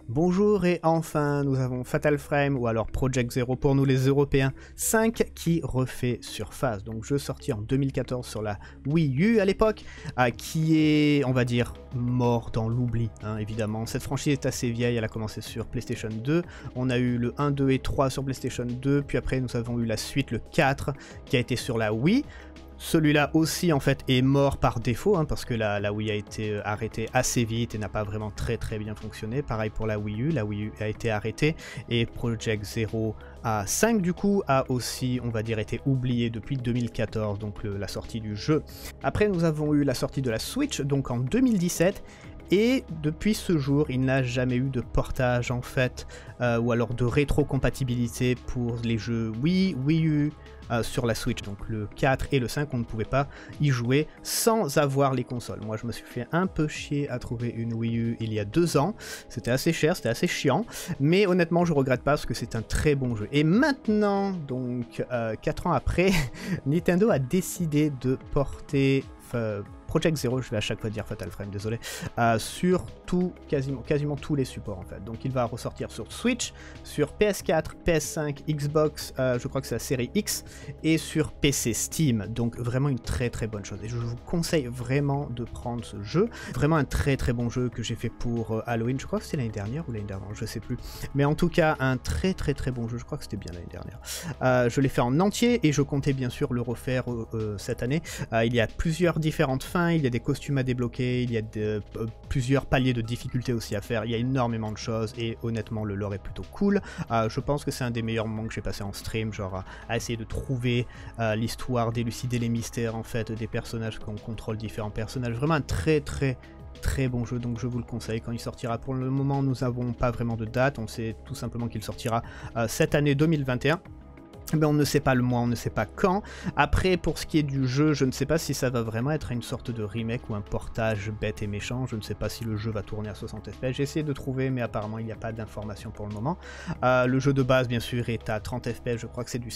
Bonjour et enfin nous avons Fatal Frame ou alors Project Zero pour nous les Européens 5 qui refait surface. Donc jeu sorti en 2014 sur la Wii U à l'époque, qui est on va dire mort dans l'oubli évidemment. Cette franchise est assez vieille, elle a commencé sur PlayStation 2, on a eu le 1, 2 et 3 sur PlayStation 2, puis après nous avons eu la suite, le 4 qui a été sur la Wii. Celui-là aussi en fait est mort par défaut parce que la Wii a été arrêtée assez vite et n'a pas vraiment très bien fonctionné. Pareil pour la Wii U a été arrêtée et Project Zero 5 du coup a aussi on va dire été oublié depuis 2014, donc la sortie du jeu. Après nous avons eu la sortie de la Switch donc en 2017. Et depuis ce jour, il n'a jamais eu de portage en fait, ou alors de rétrocompatibilité pour les jeux Wii U sur la Switch. Donc le 4 et le 5, on ne pouvait pas y jouer sans avoir les consoles. Moi, je me suis fait un peu chier à trouver une Wii U il y a 2 ans. C'était assez cher, c'était assez chiant, mais honnêtement, je regrette pas parce que c'est un très bon jeu. Et maintenant, donc 4 ans après, Nintendo a décidé de porter Project Zero, je vais à chaque fois dire Fatal Frame, désolé, sur quasiment tous les supports en fait. Donc il va ressortir sur Switch, sur PS4, PS5, Xbox, je crois que c'est la série X, et sur PC Steam. Donc vraiment une très bonne chose. Et je vous conseille vraiment de prendre ce jeu. Vraiment un très bon jeu que j'ai fait pour Halloween. Je crois que c'était l'année dernière ou l'année d'avant, je sais plus. Mais en tout cas, un très bon jeu. Je crois que c'était bien l'année dernière. Je l'ai fait en entier et je comptais bien sûr le refaire cette année. Il y a plusieurs différentes fins. Il y a des costumes à débloquer, il y a plusieurs paliers de difficulté aussi à faire, il y a énormément de choses et honnêtement le lore est plutôt cool. Je pense que c'est un des meilleurs moments que j'ai passé en stream, genre à essayer de trouver l'histoire, d'élucider les mystères en fait des personnages, qu'on contrôle différents personnages. Vraiment un très bon jeu, donc je vous le conseille quand il sortira. Pour le moment nous n'avons pas vraiment de date, on sait tout simplement qu'il sortira cette année 2021. Mais on ne sait pas le mois, on ne sait pas quand. Après, pour ce qui est du jeu, je ne sais pas si ça va vraiment être une sorte de remake ou un portage bête et méchant. Je ne sais pas si le jeu va tourner à 60 fps. J'ai essayé de trouver, mais apparemment il n'y a pas d'informations pour le moment. Le jeu de base, bien sûr, est à 30 fps. Je crois que c'est du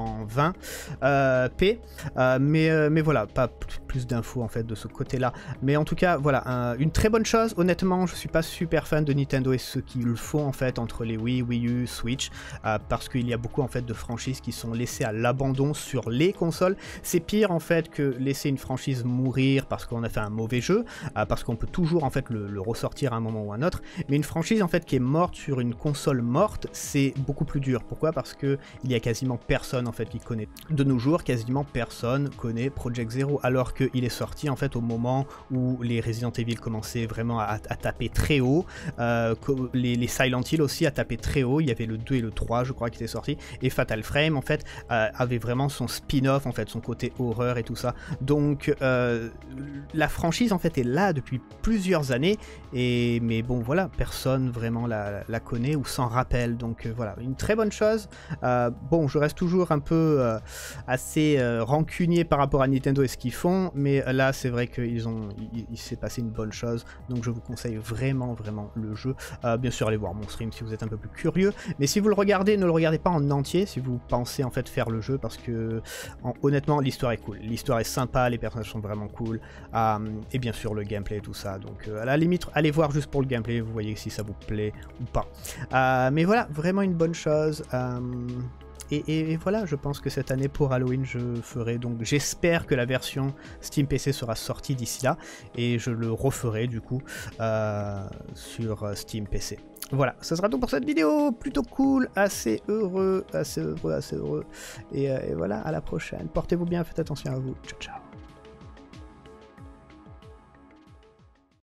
720p. Mais voilà, pas plus d'infos en fait de ce côté-là. Mais en tout cas, voilà, une très bonne chose. Honnêtement, je suis pas super fan de Nintendo et ceux qui le font en fait entre les Wii U, Switch, parce qu'il y a beaucoup en fait de franchises qui sont laissés à l'abandon sur les consoles. C'est pire en fait que laisser une franchise mourir parce qu'on a fait un mauvais jeu, parce qu'on peut toujours en fait le ressortir à un moment ou à un autre, mais une franchise en fait qui est morte sur une console morte, c'est beaucoup plus dur. Pourquoi? Parce que il y a quasiment personne en fait qui connaît. De nos jours, quasiment personne connaît Project Zero, alors qu'il est sorti en fait au moment où les Resident Evil commençaient vraiment à taper très haut, les Silent Hill aussi à taper très haut. Il y avait le 2 et le 3 je crois qui étaient sortis, et Fatal Frame en fait avait vraiment son spin-off en fait, son côté horreur et tout ça. Donc la franchise en fait est là depuis plusieurs années, mais bon voilà, personne vraiment la connaît ou s'en rappelle. Donc voilà, une très bonne chose. Bon, je reste toujours un peu assez rancunier par rapport à Nintendo et ce qu'ils font, mais là c'est vrai qu'il s'est passé une bonne chose, donc je vous conseille vraiment le jeu. Bien sûr, allez voir mon stream si vous êtes un peu plus curieux, mais si vous le regardez, ne le regardez pas en entier si vous pensez en fait faire le jeu, parce que honnêtement l'histoire est cool, l'histoire est sympa, les personnages sont vraiment cool, et bien sûr le gameplay et tout ça. Donc à la limite allez voir juste pour le gameplay, vous voyez si ça vous plaît ou pas. Mais voilà, vraiment une bonne chose. Et voilà, je pense que cette année pour Halloween je ferai, donc j'espère que la version Steam PC sera sortie d'ici là, et je le referai du coup sur Steam PC. Voilà, ça sera tout pour cette vidéo, plutôt cool, assez heureux, et voilà, à la prochaine, portez-vous bien, faites attention à vous, ciao ciao.